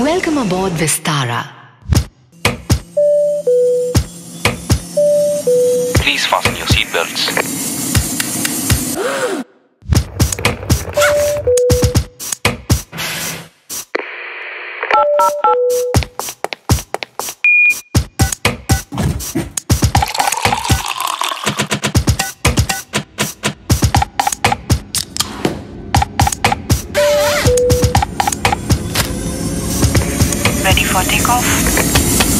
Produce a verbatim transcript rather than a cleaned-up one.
Welcome aboard Vistara. Please fasten your seatbelts. Ready for takeoff?